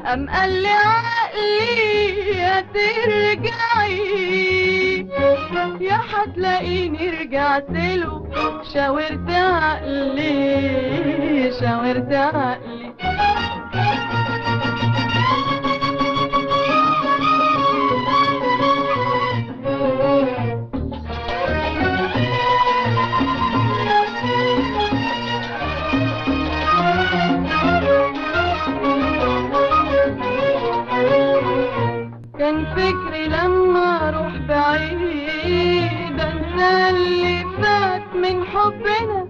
قام قال لي عقلي يا ترجعي يا هتلاقيني رجعت له. شاورت عقلي شاورت عقلي. كان فكري لما اروح بعيد انسى اللي فات من حبنا،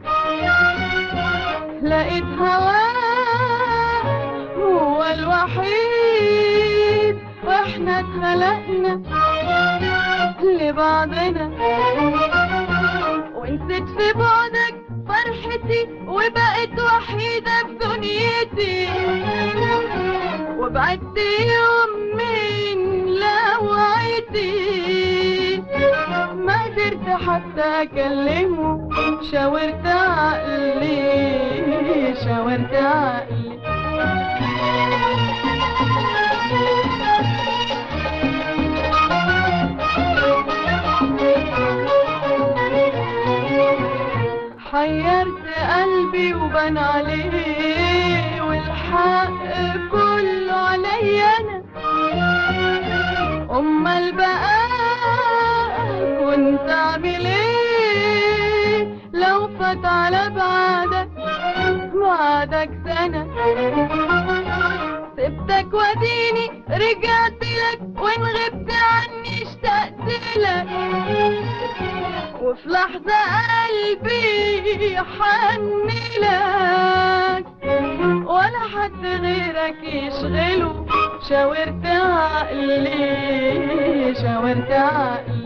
لقيت هواه هو الوحيد واحنا اتخلقنا لبعضنا. ونسيت في بعدك فرحتي وبقيت وحيدة في دنيتي، وبعدت يوم من لوعتي ما قدرت حتى اكلمه. شاورت عقلي شاورت عقلي. حيرت قلبي وبان عليه والحق كله عليا انا. امال بقى كنت اعمل ايه لو فات على بعدك سنة؟ سبتك وديني رجعت لك وان غبت عني اشتقت لك، وفي لحظة قلبي حن لك ولا حد غيرك يشغله. شاورت عقلي شاورت عقلي.